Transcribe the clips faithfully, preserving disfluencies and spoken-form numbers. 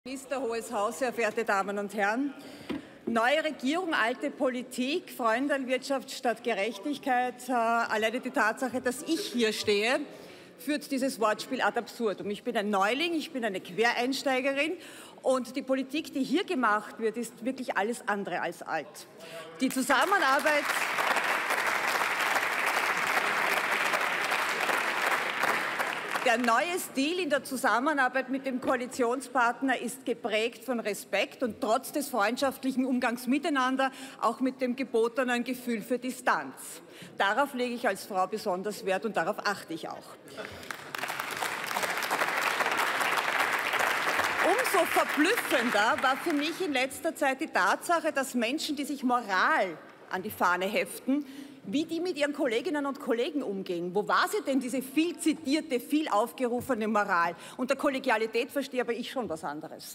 Minister, Hohes Haus, sehr verehrte Damen und Herren! Neue Regierung, alte Politik, Freundelwirtschaft statt Gerechtigkeit. Äh, alleine die Tatsache, dass ich hier stehe, führt dieses Wortspiel ad absurdum. Ich bin ein Neuling, ich bin eine Quereinsteigerin und die Politik, die hier gemacht wird, ist wirklich alles andere als alt. Die Zusammenarbeit Der neue Stil in der Zusammenarbeit mit dem Koalitionspartner ist geprägt von Respekt und trotz des freundschaftlichen Umgangs miteinander auch mit dem gebotenen Gefühl für Distanz. Darauf lege ich als Frau besonders Wert und darauf achte ich auch. Umso verblüffender war für mich in letzter Zeit die Tatsache, dass Menschen, die sich Moral an die Fahne heften, wie die mit ihren Kolleginnen und Kollegen umgehen. Wo war sie denn, diese viel zitierte, viel aufgerufene Moral? Unter Kollegialität verstehe aber ich schon was anderes.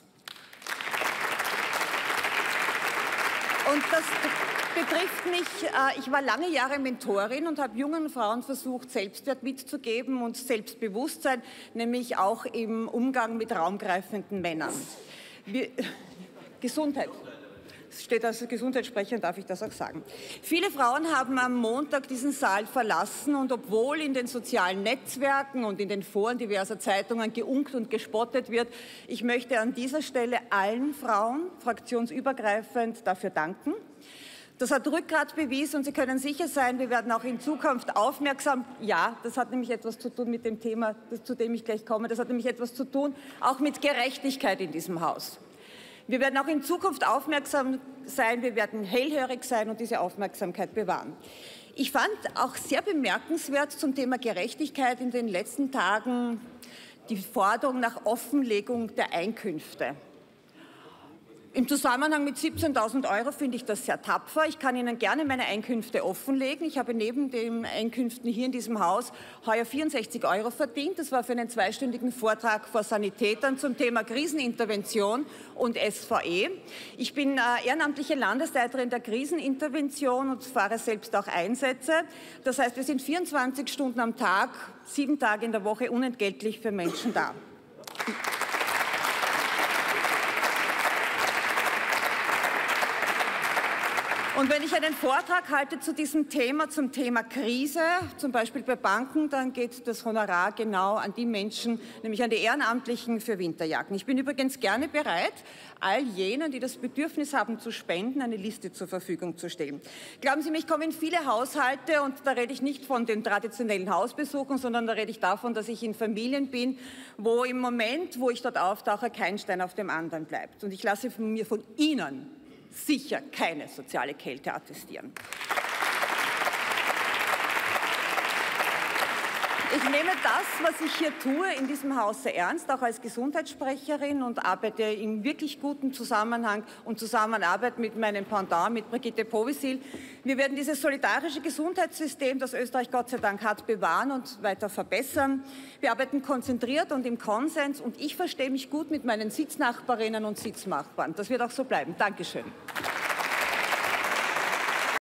Und das betrifft mich, äh, ich war lange Jahre Mentorin und habe jungen Frauen versucht, Selbstwert mitzugeben und Selbstbewusstsein, nämlich auch im Umgang mit raumgreifenden Männern. Wir, Gesundheit. Steht als Gesundheitssprecherin, darf ich das auch sagen. Viele Frauen haben am Montag diesen Saal verlassen und obwohl in den sozialen Netzwerken und in den Foren diverser Zeitungen geunkt und gespottet wird, ich möchte an dieser Stelle allen Frauen fraktionsübergreifend dafür danken. Das hat Rückgrat bewiesen und Sie können sicher sein, wir werden auch in Zukunft aufmerksam, ja, das hat nämlich etwas zu tun mit dem Thema, zu dem ich gleich komme, das hat nämlich etwas zu tun, auch mit Gerechtigkeit in diesem Haus. Wir werden auch in Zukunft aufmerksam sein, wir werden hellhörig sein und diese Aufmerksamkeit bewahren. Ich fand auch sehr bemerkenswert zum Thema Gerechtigkeit in den letzten Tagen die Forderung nach Offenlegung der Einkünfte. Im Zusammenhang mit siebzehntausend Euro finde ich das sehr tapfer. Ich kann Ihnen gerne meine Einkünfte offenlegen. Ich habe neben den Einkünften hier in diesem Haus heuer vierundsechzig Euro verdient. Das war für einen zweistündigen Vortrag vor Sanitätern zum Thema Krisenintervention und S V E. Ich bin äh, ehrenamtliche Landesleiterin der Krisenintervention und fahre selbst auch Einsätze. Das heißt, wir sind vierundzwanzig Stunden am Tag, sieben Tage in der Woche unentgeltlich für Menschen da. Und wenn ich einen Vortrag halte zu diesem Thema, zum Thema Krise, zum Beispiel bei Banken, dann geht das Honorar genau an die Menschen, nämlich an die Ehrenamtlichen für Winterjacken. Ich bin übrigens gerne bereit, all jenen, die das Bedürfnis haben zu spenden, eine Liste zur Verfügung zu stellen. Glauben Sie mir, ich komme in viele Haushalte und da rede ich nicht von den traditionellen Hausbesuchen, sondern da rede ich davon, dass ich in Familien bin, wo im Moment, wo ich dort auftauche, kein Stein auf dem anderen bleibt. Und ich lasse von mir, von Ihnen, sicher keine soziale Kälte attestieren. Ich nehme das, was ich hier tue, in diesem Haus sehr ernst, auch als Gesundheitssprecherin und arbeite im wirklich guten Zusammenhang und Zusammenarbeit mit meinem Pendant, mit Brigitte Povisil. Wir werden dieses solidarische Gesundheitssystem, das Österreich Gott sei Dank hat, bewahren und weiter verbessern. Wir arbeiten konzentriert und im Konsens und ich verstehe mich gut mit meinen Sitznachbarinnen und Sitznachbarn. Das wird auch so bleiben. Dankeschön.